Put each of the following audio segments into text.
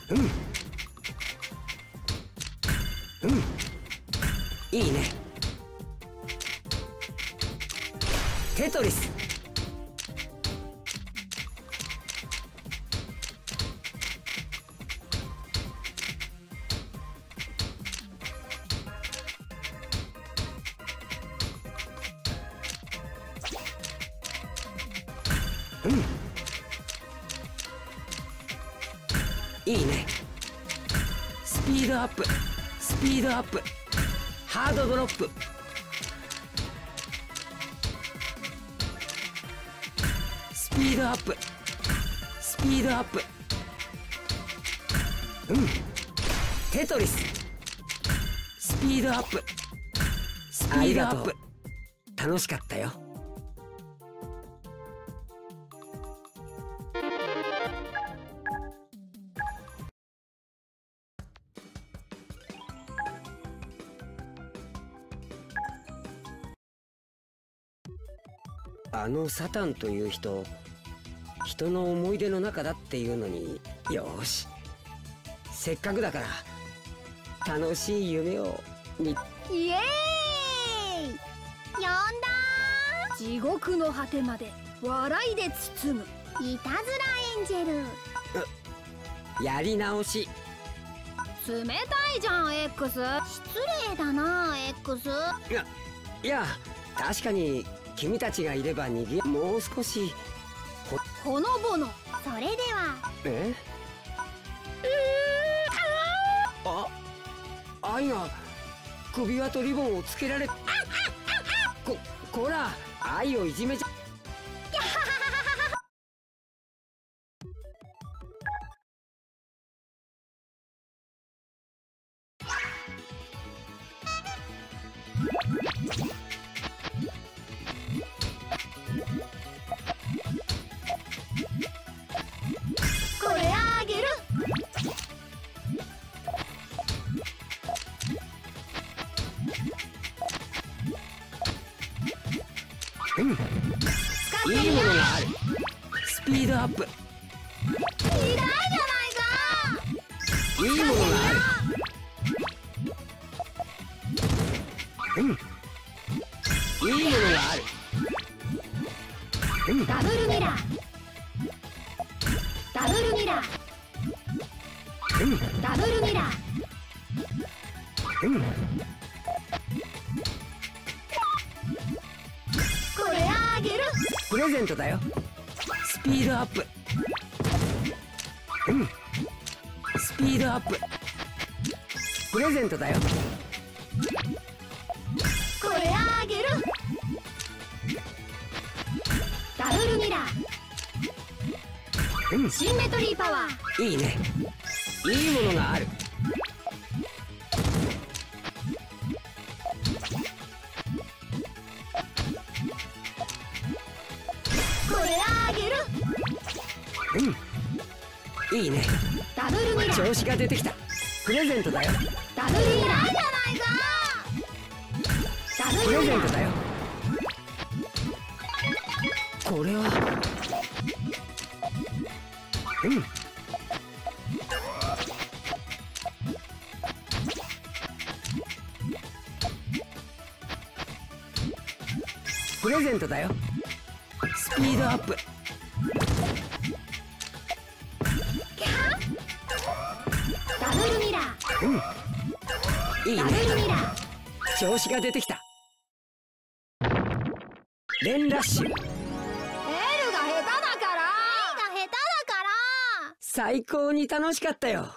いいね。テトリス。いいね。スピードアップ、スピードアップ、ハードドロップ。スピードアップ、スピードアップ。テトリス。スピードアップ、スピードアップ。楽しかったよ。あのサタンという人の思い出の中だっていうのに、よーし、せっかくだから楽しい夢をに。 イエーイ。呼んだー。地獄の果てまで笑いで包むいたずらエンジェル。 やり直し。 冷たいじゃん X。失礼だな X。 いや確かに君たちがいれば逃げ。もう少しほのぼの。それでは。 愛が首輪とリボンをつけられ。こら愛をいじめちゃ。 これあげる。 いいものがある。スピードアップ。 嫌いじゃないか。 いいものがある。いいものがある。 ダブルミラー。ダブルミラー。ダブルミラー。これあげる。 プレゼントだよ。スピードアップ。スピードアップ。プレゼントだよ。 これあげる。ダブルミラー。シンメトリーパワー。 いいね。いいものがある。 これあげる。 いいね。 ダブルミラー。 調子が出てきた。プレゼントだよ。 ダブルミラーじゃないか。ダブプレルミラー。 ゼントだよ。これはプレゼントだよ。スピードアップ。 ダブルミラー。 いいね。 ダブルミラー。 調子が出てきた。連ラッシュ。 エルが下手だから。エルが下手だから。 最高に楽しかったよ。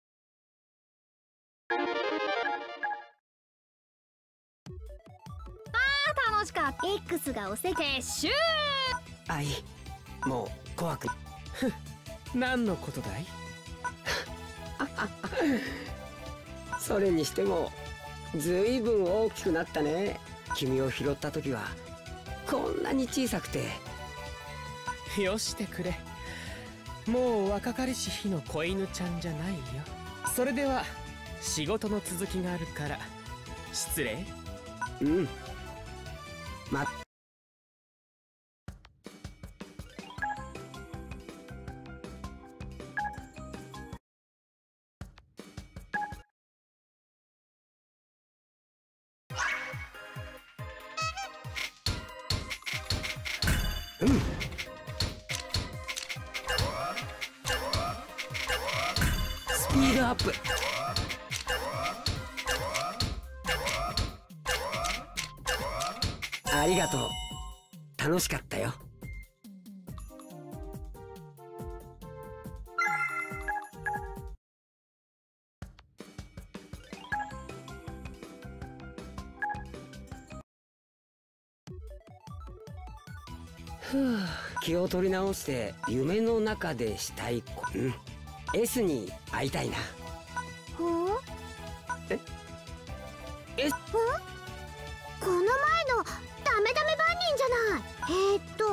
楽しかった。X がおせ撤収。 愛、もう怖く。 何のことだい？ それにしてもずいぶん大きくなったね。君を拾った時はこんなに小さくて。 よしてくれ。もう若かりし日の子犬ちゃんじゃないよ。それでは仕事の続きがあるから失礼。 まアップ。ありがとう。楽しかったよ。気を取り直して夢の中でしたい子、S に会いたいな。 この前のダメダメ番人じゃない。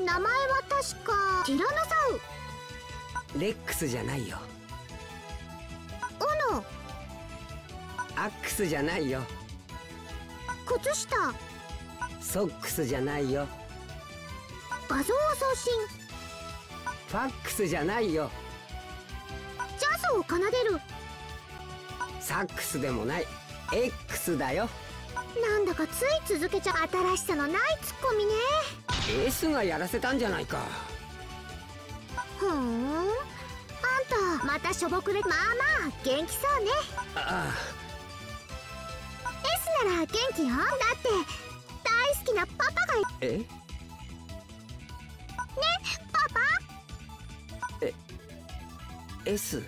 名前は確かティラノサウ。 レックスじゃないよ。 オノ。 アックスじゃないよ。 靴下。 ソックスじゃないよ。 画像を送信。 ファックスじゃないよ。 ジャズを奏でる。 サックスでもない。X だよ。 なんだかつい続けちゃ新しさのないツッコミね。 S がやらせたんじゃないか。 あんたまたしょぼくれ。まあまあ元気そうね。 ああ。 S なら元気よ。だって大好きなパパがい。 え？ パパ。 S。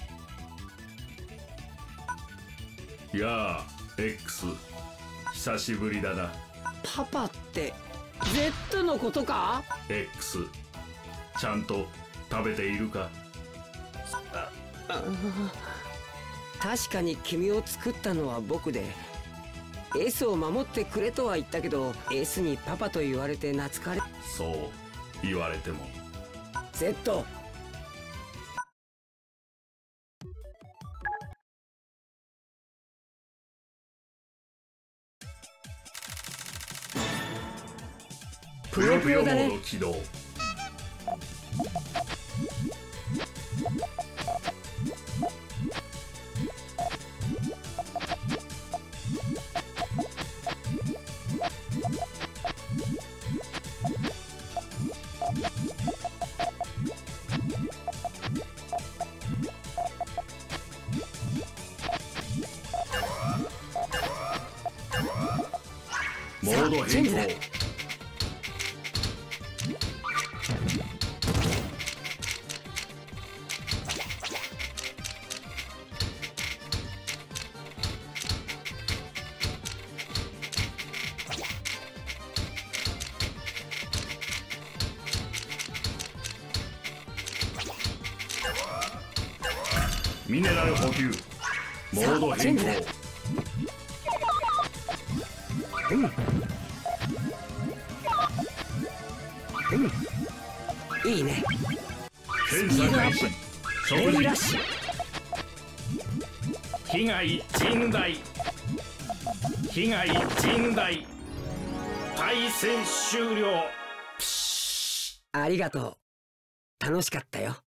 やあ X、 久しぶりだな。 パパって Z のことか？ X、 ちゃんと食べているか？ 確かに君を作ったのは僕で S を守ってくれとは言ったけど S にパパと言われて懐かれ。 そう言われても。 Z。ぷよぷよだね。 モード起動。モード変更。ミネラル補給。モード変更。 いいね。 検査開始。食事。 ラッシュ。 被害甚大。被害甚大。対戦終了。 ありがとう。楽しかったよ。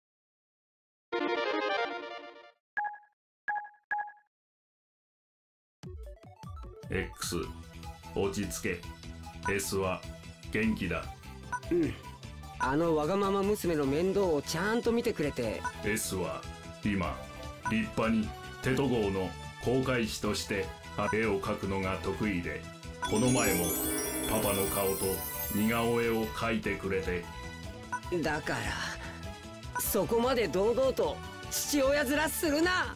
X、 落ち着け。 S は元気だ。 あのわがまま娘の面倒をちゃんと見てくれて。 S は今立派にテト号の航海士として絵を描くのが得意で、この前もパパの顔と似顔絵を描いてくれて。 だからそこまで堂々と父親面するな。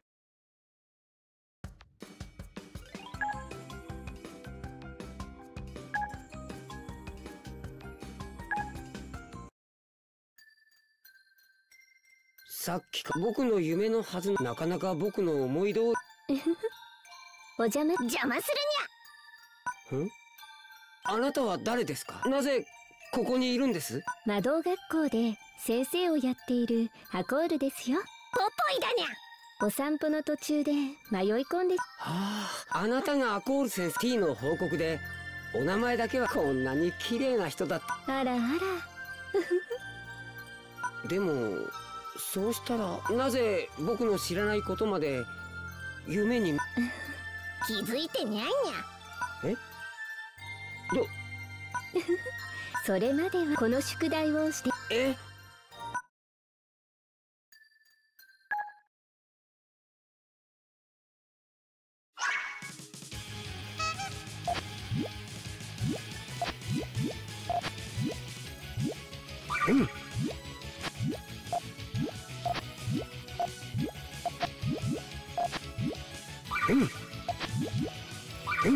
さっきか僕の夢のはず。なかなか僕の思い通り。 お邪魔するにゃ。あなたは誰ですか？なぜここにいるんです？ 魔導学校で先生をやっているアコールですよ。ポポイだにゃ。お散歩の途中で迷い込んで。 あなたがアコール先生。T の報告でお名前だけはこんなに綺麗な人だった。 あらあら。 でもそうしたらなぜ僕の知らないことまで夢に。 気づいてにゃんにゃ。 え？ それまではこの宿題をして。 え？ うん。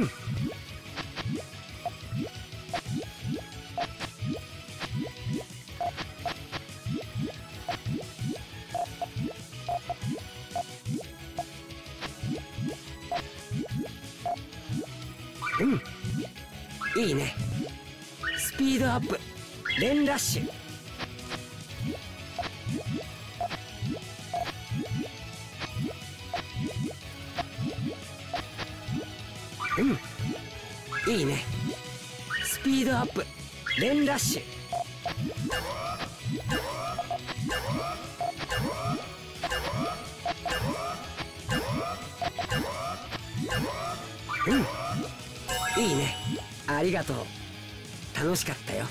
うん、いいね。スピードアップ、連ラッシュ。うん、いいね。スピードアップ、連ラッシュ。うん、いいね。ありがとう。楽しかったよ。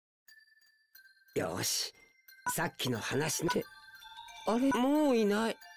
よし、さっきの話って、あれ、もういない。